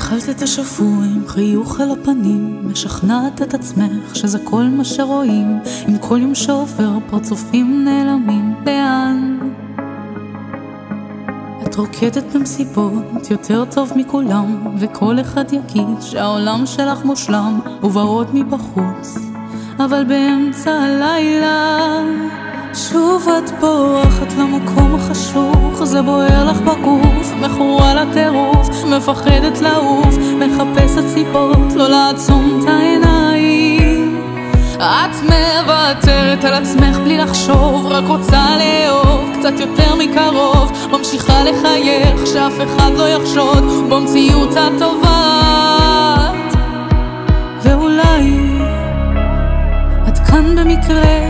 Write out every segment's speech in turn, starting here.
התחלת את השבוע עם חיוך על הפנים, משכנעת את עצמך שזה כל מה שרואים. עם כל יום שעובר פרצופים נעלמים, לאן? את רוקדת במסיבות יותר טוב מכולם, וכל אחד יגיד שהעולם שלך מושלם וברוד מבחוץ, אבל באמצע הלילה שוב את בורחת למקום החשוך. זה בוער לך בגוף, מכורה לטירוף, מפחדת לעוף, מחפשת סיבות לא לעצום את העיניים. את מוותרת על עצמך בלי לחשוב, רק רוצה לאהוב קצת יותר מקרוב, ממשיכה לחייך שאף אחד לא יחשוד במציאות הטובה. ואולי את כאן במקרה,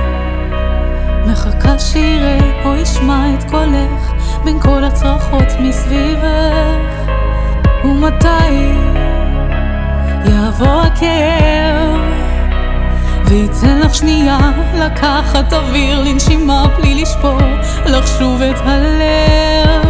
מחכה שיראה או ישמע את קולך בין כל הצרחות מסביבך. ומתי יעבור הכאב וייתן לך שנייה לקחת אוויר לנשימה בלי לשבור לך שוב את הלב.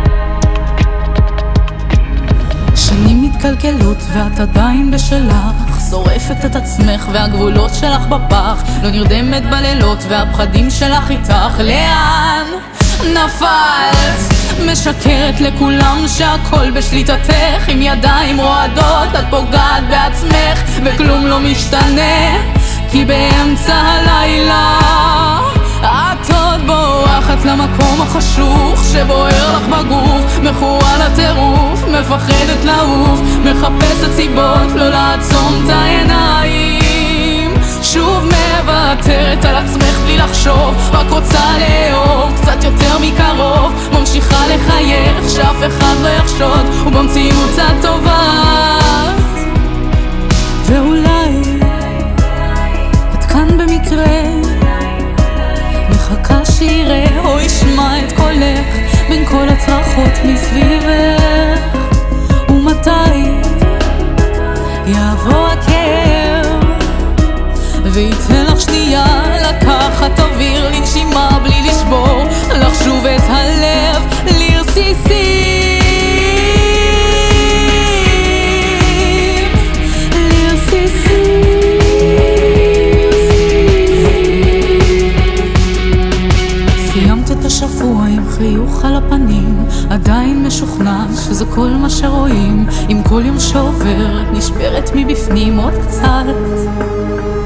שנים מתקלקלות ואת עדיין בשלך, שורפת את עצמך והגבולות שלך בפח, לא נרדמת בלילות והפחדים שלך איתך. לאן נפלת? משקרת לכולם שהכל בשליטתך, עם ידיים רועדות את פוגעת בעצמך וכלום לא משתנה, כי באמצע הלילה את עוד בורחת למקום החשוך שבוער לך בגוף, מכורה לטירוף, מפחדת לעוף, מחפשת סיבות לא לעצום את העיניים. שוב מוותרת על עצמך בלי לחשוב, רק רוצה לאהוב קצת יותר מקרוב, ממשיכה לחייך שאף אחד לא יחשוד ובמציאות הטובה. ואולי את כאן במקרה, מחכה שיראה או ישמע את קולך בין כל הצרחות מסביבך. ומתי יעבור הכאב וייתן לך שנייה לקחת אוויר לנשימה בלי לשבור לך שוב את הלב לרסיסים. שבוע עם חיוך על הפנים, עדיין משוכנע שזה כל מה שרואים. עם כל יום שעובר נשברת מבפנים עוד קצת.